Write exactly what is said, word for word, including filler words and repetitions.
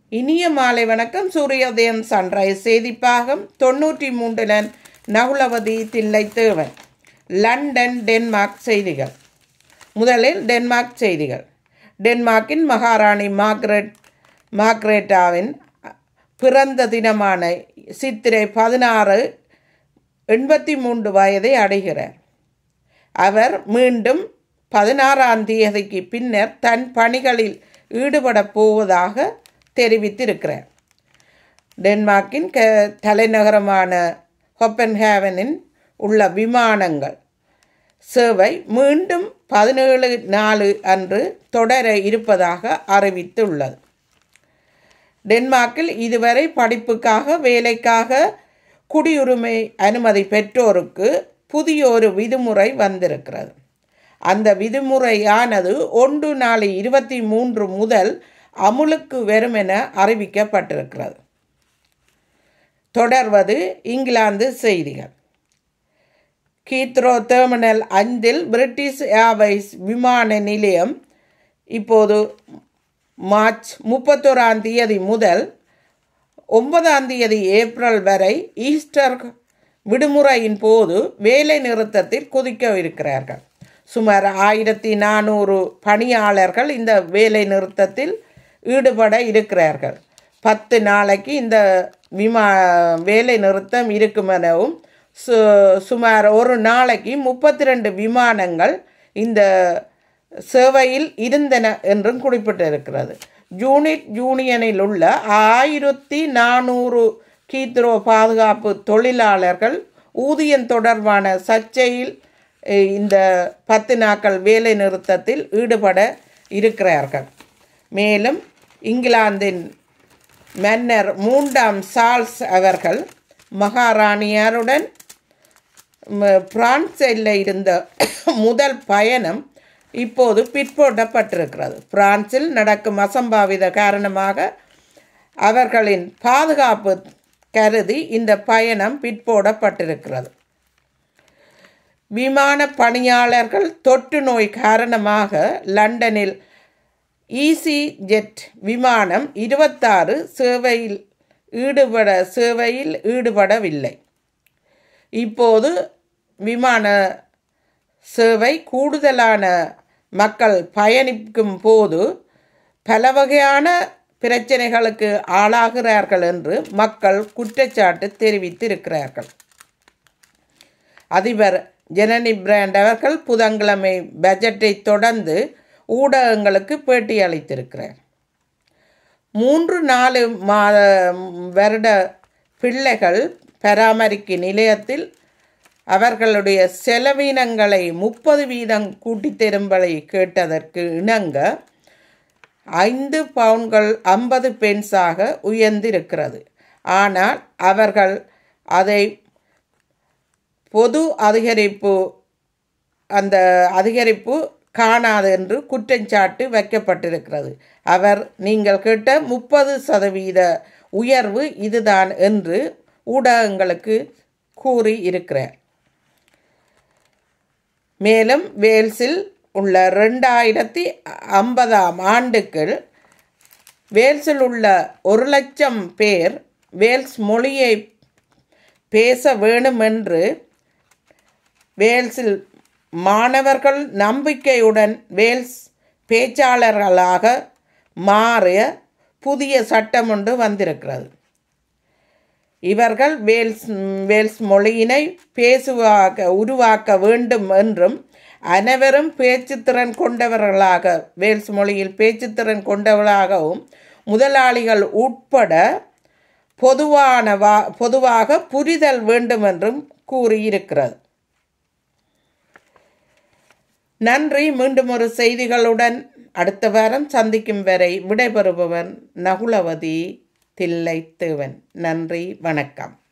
இனிய மாலை வணக்கம். சூரியோதயம் சன்ரைஸ் செய்திப்பாகம் தொன்னூற்றி மூன்றுடன் நகுலவதி தில்லைத்தேவன். லண்டன் டென்மார்க் செய்திகள். முதலில் டென்மார்க் செய்திகள். டென்மார்க்கின் மகாராணி மார்க்ரெட் மார்க்ரெட்டாவின் பிறந்த தினமான சித்திரை பதினாறு எண்பத்தி மூன்று வயதை அடைகிறார். அவர் மீண்டும் பதினாறாம் தேதிக்கு பின்னர் தன் பணிகளில் ஈடுபடப் போவதாக தெரிவித்திருக்கிறார். டென்மார்க்கின் க தலைநகரமான கோப்பன்ஹேகனில் உள்ள விமானங்கள் சேவை மீண்டும் பதினேழு நாலு அன்று தொடர இருப்பதாக அறிவித்துள்ளது. டென்மார்க்கில் இதுவரை படிப்புக்காக வேலைக்காக குடியுரிமை அனுமதி பெற்றோருக்கு புதிய ஒரு விதிமுறை வந்திருக்கிறது. அந்த விதிமுறையானது ஒன்று நாலு இருபத்தி மூன்று முதல் அமுலுக்கு வரும் என அறிவிக்கப்பட்டிருக்கிறது. தொடர்வது இங்கிலாந்து செய்திகள். ஹீத்ரோ டெர்மினல் ஐந்தில் பிரிட்டிஷ் ஏர்வைஸ் விமான நிலையம் இப்போது மார்ச் முப்பத்தோராம் தேதி முதல் ஒன்பதாம் தேதி ஏப்ரல் வரை ஈஸ்டர் விடுமுறையின் போது வேலை நிறுத்தத்தில் குதிக்க இருக்கிறார்கள். சுமார் ஆயிரத்தி நானூறு பணியாளர்கள் இந்த வேலை நிறுத்தத்தில் ஈடுபட இருக்கிறார்கள். பத்து நாளைக்கு இந்த விமா வேலை நிறுத்தம் இருக்கும் எனவும் சு சுமார் ஒரு நாளைக்கு முப்பத்தி ரெண்டு விமானங்கள் இந்த சேவையில் இருந்தன என்றும் குறிப்பிட்டிருக்கிறது. யூனிட் யூனியனில் உள்ள ஆயிரத்தி நானூறு ஹீத்ரோ பாதுகாப்பு தொழிலாளர்கள் ஊதியம் தொடர்பான சர்ச்சையில் இந்த பத்து நாட்கள் வேலை நிறுத்தத்தில் ஈடுபட இருக்கிறார்கள். மேலும் இங்கிலாந்தின் மன்னர் மூன்றாம் சார்ல்ஸ் அவர்கள் மகாராணியாருடன் பிரான்சில் இருந்த முதல் பயணம் இப்போது பிற்போடப்பட்டிருக்கிறது. பிரான்சில் நடக்கும் அசம்பாவித காரணமாக அவர்களின் பாதுகாப்பு கருதி இந்த பயணம் பிற்போடப்பட்டிருக்கிறது. விமான பணியாளர்கள் தொற்று நோய் காரணமாக லண்டனில் ஈசி ஜெட் விமானம் இருபத்தாறு சேவையில் ஈடுபட சேவையில் ஈடுபடவில்லை. இப்போது விமான சேவை கூடுதலான மக்கள் பயணிக்கும் போது பல வகையான பிரச்சனைகளுக்கு ஆளாகிறார்கள் என்று மக்கள் குற்றச்சாட்டு தெரிவித்திருக்கிறார்கள். அதிபர் ஜெரமி பிராண்ட் அவர்கள் புதன்கிழமை பட்ஜெட்டை தொடர்ந்து ஊடகங்களுக்கு பேட்டி அளித்திருக்கிறார். மூன்று நாலு மாத வருட பிள்ளைகள் பராமரிக்கும் நிலையத்தில் அவர்களுடைய செலவினங்களை முப்பது வீதம் கூட்டி தரும்படி கேட்டதற்கு இணங்க ஐந்து பவுன்கள் ஐம்பது பென்ஸாக உயர்ந்திருக்கிறது. ஆனால் அவர்கள் அதை பொது அதிகரிப்பு அந்த அதிகரிப்பு காணாது என்று குற்றச்சாட்டு வைக்கப்பட்டிருக்கிறது. அவர் நீங்கள் கேட்ட முப்பது சதவீத உயர்வு இதுதான் என்று ஊடகங்களுக்கு கூறி இருக்கிறார். மேலும் வேல்ஸில் உள்ள ரெண்டாயிரத்தி ஐம்பதாம் ஆண்டுக்கு வேல்ஸில் உள்ள ஒரு லட்சம் பேர் வேல்ஸ் மொழியை பேச வேண்டும் என்று வேல்ஸில் மாணவர்கள் நம்பிக்கையுடன் வேல்ஸ் பேச்சாளர்களாக மாறிய புதிய சட்டம் ஒன்று வந்திருக்கிறது. இவர்கள் வேல்ஸ் வேல்ஸ் மொழியினை பேசுவாக்க உருவாக்க வேண்டும் என்றும் அனைவரும் பேச்சுத்திறன் கொண்டவர்களாக வேல்ஸ் மொழியில் பேச்சுத்திறன் கொண்டவர்களாகவும் முதலாளிகள் உட்பட பொதுவான வா பொதுவாக புரிதல் வேண்டும் என்றும் கூறியிருக்கிறது. நன்றி. மீண்டும் ஒரு செய்திகளுடன் அடுத்த வாரம் சந்திக்கும் வரை விடைபெறுபவன் நகுலவதி தில்லைத்தேவன். நன்றி, வணக்கம்.